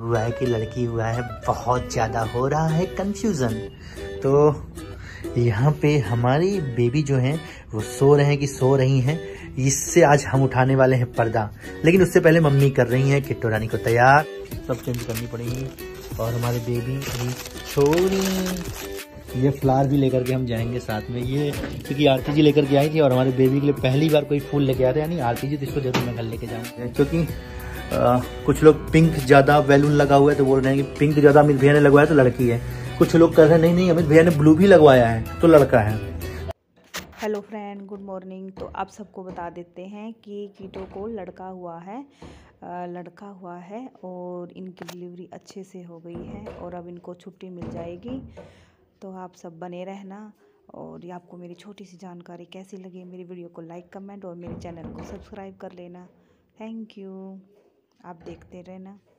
हुआ है कि लड़की हुआ है, बहुत ज़्यादा हो रहा है कंफ्यूज़न। तो यहाँ पे हमारी बेबी जो है वो सो रहे हैं कि सो रही हैं, इससे आज हम उठाने वाले हैं पर्दा। लेकिन उससे पहले मम्मी कर रही हैं किट्टू रानी को तैयार, सब चेंज करनी पड़ेगी। और हमारे बेबी अभी छोड़ी, ये फ्लावर भी लेकर के हम जाएंगे साथ में, ये क्योंकि आरती जी लेकर के आई थी और हमारे बेबी के लिए पहली बार कोई फूल लेके आते हैं, यानी आरती जी, तो इसको जरूर मैं घर लेके जाऊँगा। क्योंकि कुछ लोग पिंक ज़्यादा बैलून लगा हुआ है तो बोल रहे हैं कि पिंक ज़्यादा अमित भैया ने लगवाया तो लड़की है। कुछ लोग कह रहे हैं नहीं नहीं अमित भैया ने ब्लू भी लगवाया है तो लड़का है। Hello friend, good morning. तो आप सबको बता देते हैं कि कीटो को लड़का हुआ है और इनकी डिलीवरी अच्छे से हो गई है और अब इनको छुट्टी मिल जाएगी। तो आप सब बने रहना। और ये आपको मेरी छोटी सी जानकारी कैसी लगी, मेरी वीडियो को लाइक, कमेंट और मेरे चैनल को सब्सक्राइब कर लेना। Thank you. आप देखते रहना।